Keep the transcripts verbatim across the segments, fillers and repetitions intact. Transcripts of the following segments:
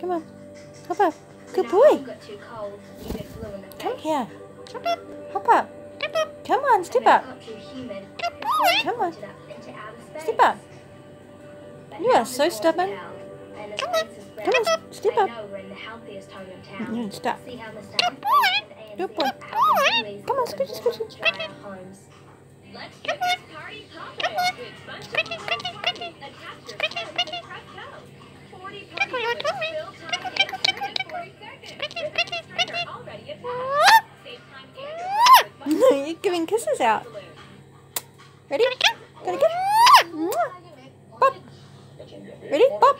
Come on. Hop up. Good boy. Come here. Hop up. Come on, step up. Come on. Step up. You are so stubborn. Come on, step up. You stop. Good boy. Good boy. Come on, scooty, scooty. Let's get this party poppin'. It's fun to attach your phone and press go. forty party fill time and thirty, forty seconds. Rhythm timer already attached. Save time and your You're giving kisses out. Ready? Gotta go. Pop. Ready? Pop.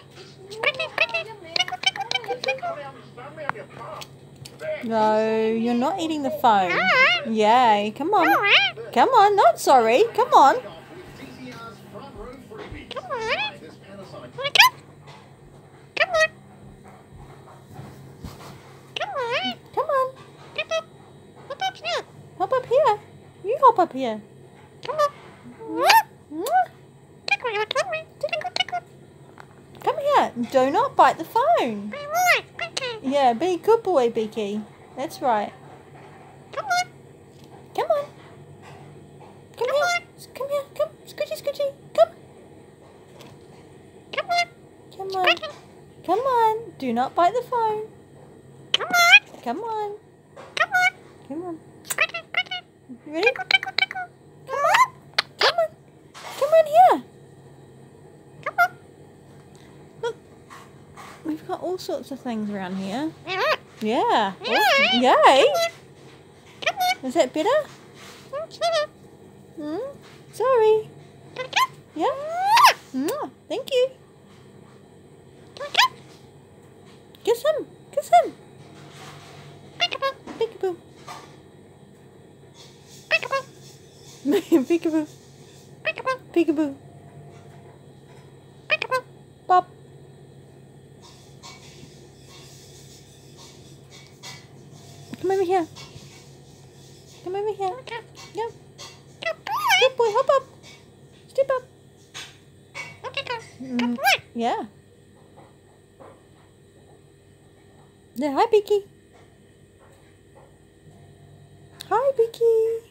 No, you're not eating the phone. Yay, come on. Come on, not sorry. Come on. Come on. Come on. Come on. Come on. Hop up here. Hop up here. You hop up here. Come on. Come here. Do not bite the phone. Yeah, be a good boy, Beaky. That's right. Come on. Come on. Come here. Come here. Come. Scoochie, scoochie. Come. Come on. Come on. Come on. Do not bite the phone. Come on. Come on. Come on. Come on. Ready? Come on. Come on. Come on here. Come on. Look. We've got all sorts of things around here. Yeah. Awesome. Yay. Is that better? Hmm? Sorry. Yeah? Mm, thank you. Kiss him. Kiss him. Peekaboo. Peekaboo. Peekaboo. Peekaboo. Peekaboo. Peekaboo. Pop. Come over here. Come over here. Yeah. Good boy, hop up. Step up. Mm, yeah. Yeah, hi, Beaky. Hi, Beaky.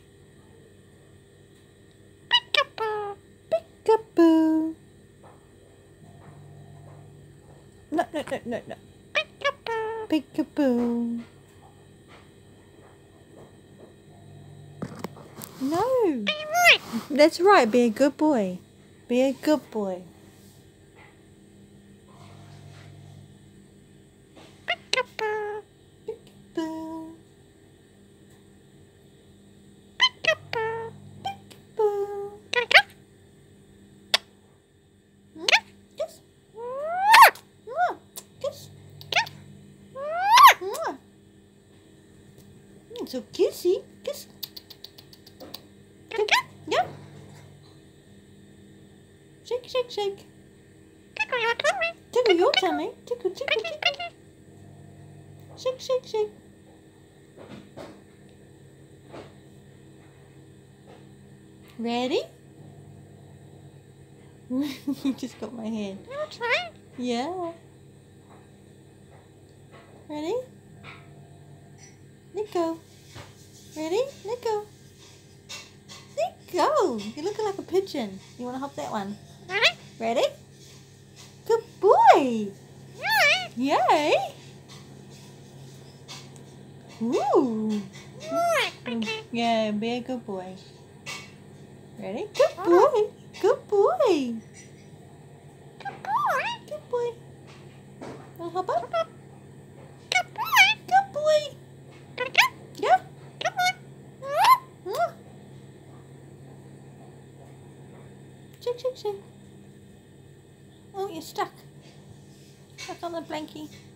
Peekaboo. Peekaboo. No, no, no, no, no. Peekaboo. Peekaboo. No. That's right. Be a good boy. Be a good boy. Peekaboo. Peekaboo. Peekaboo. Peekaboo. Kiss. Kiss. Kiss. So kissy. Kiss. Yeah. Shake, shake, shake. Tickle your tummy. Tickle your tummy. Tickle, tickle, tickle. Shake, shake, shake. Ready? You just got my hand. That's right. Yeah. Ready? Let go. Ready? Let go. Go! You're looking like a pigeon. You want to hop that one? Ready? Ready? Good boy! Yay! Yay! Ooh! Yeah, be a good boy. Ready? Good boy! Good boy! Good boy! Good boy! Want to hop up? Good boy! Good boy! Yeah? Come on! Shake, shake, shake. Oh, you're stuck. Stuck on the blankie.